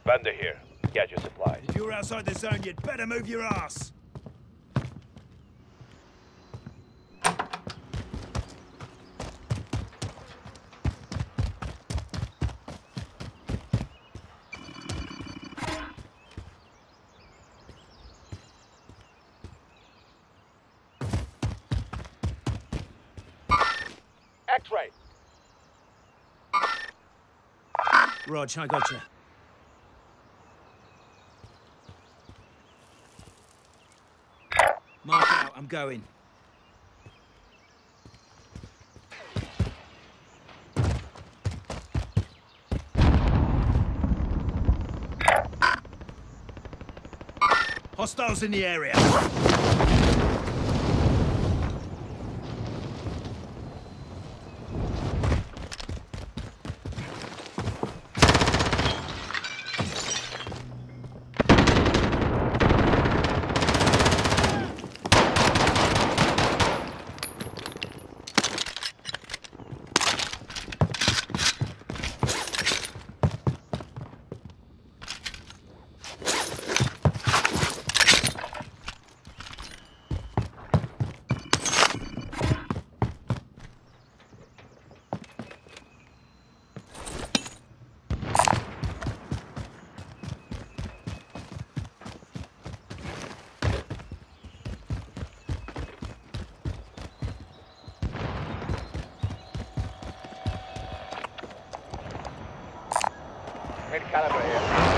Vendor here. Get your supplies. If you're outside the zone, you'd better move your ass. X-ray. Rog, I gotcha. Mark out, I'm going. Hostiles in the area. Caliber here.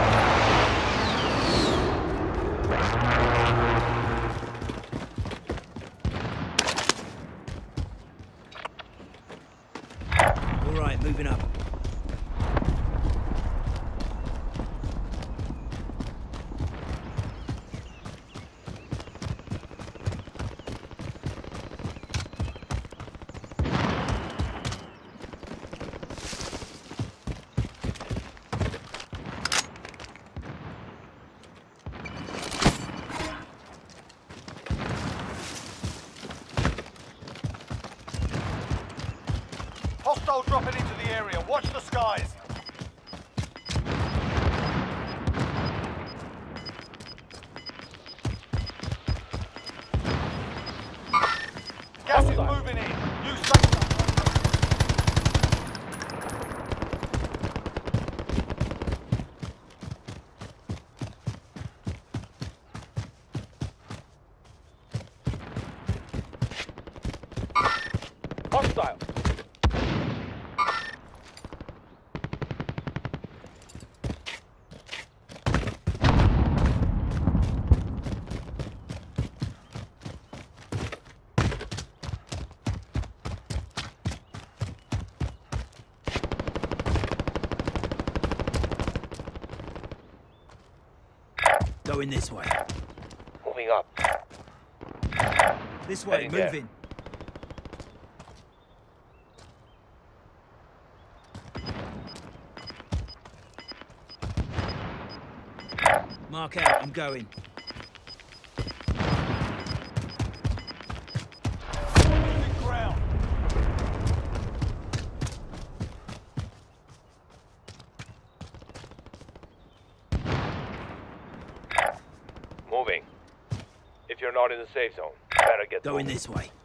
All right, moving up. Hostile dropping into the area. Watch the skies. Gas is moving in. New safe zone. Hostile. Going this way. Moving up. This way, Heading there. moving. Mark out, I'm going. Losing ground. Moving. If you're not in the safe zone, better get Going moving. this way.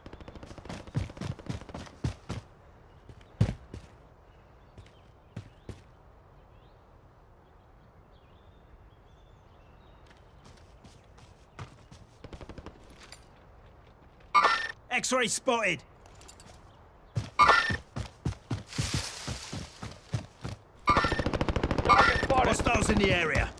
X-ray spotted. Target spotted. Hostiles in the area.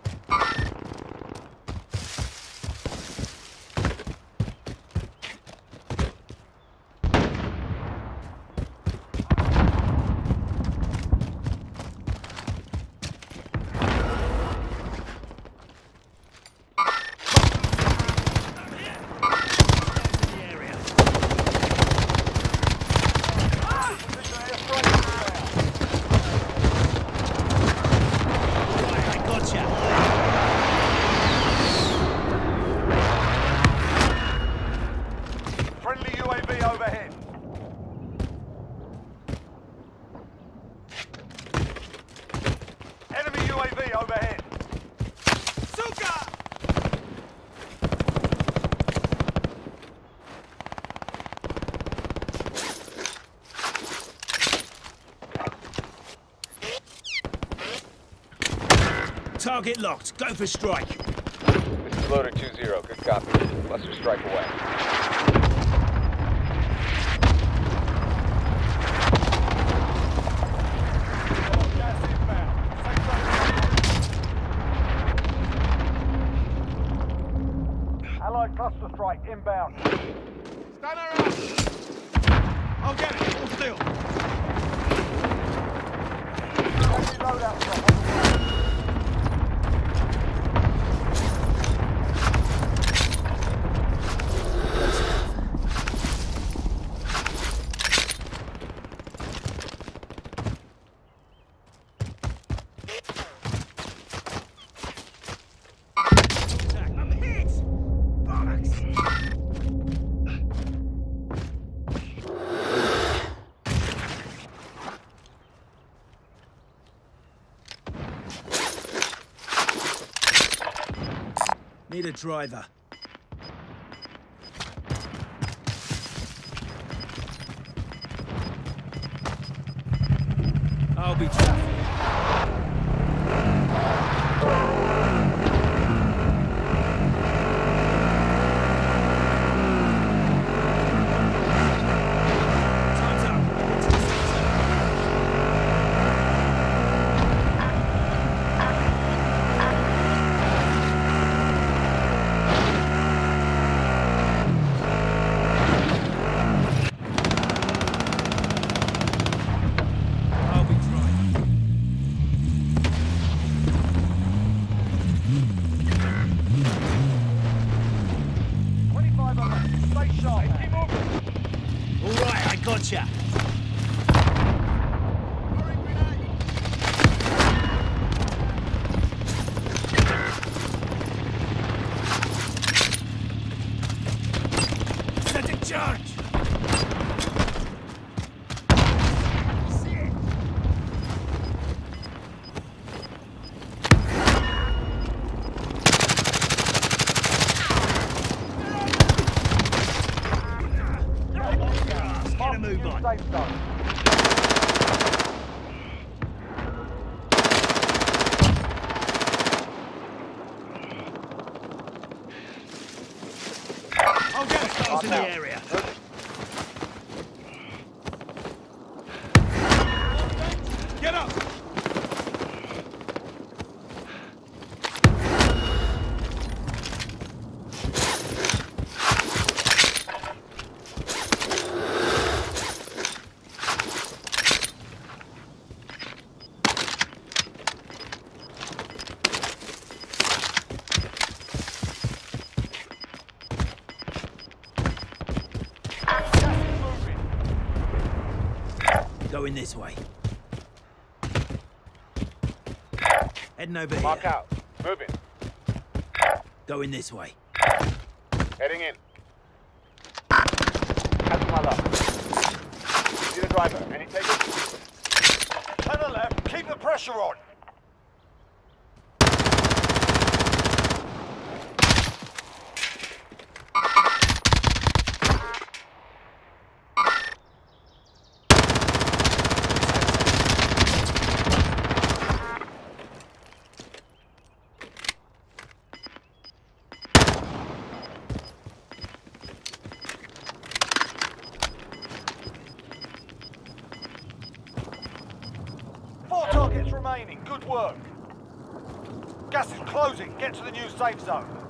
Gotcha. Target locked. Go for strike. This is Loader 2-0. Good copy. Cluster strike away. Gas inbound. Safe zone. Allied cluster strike inbound. Stunner up! I'll get it. Hold still. Heavy loadout drop on the way. I'm hit! Bollocks! Need a driver. I'll be traffic. Time's up. Into the safe zone. I'll be driving. 25 on left. Stay sharp. Keep moving. All right, I gotcha. Set a charge. Get a move on. Safe zone. I'll get hostiles in the area. Get up! Going this way. Heading over Mark here. out. Moving. Going this way. Heading in. Cancel my left. Need a driver. Any takers? To the left. Keep the pressure on. Targets remaining. Good work. Gas is closing. Get to the new safe zone.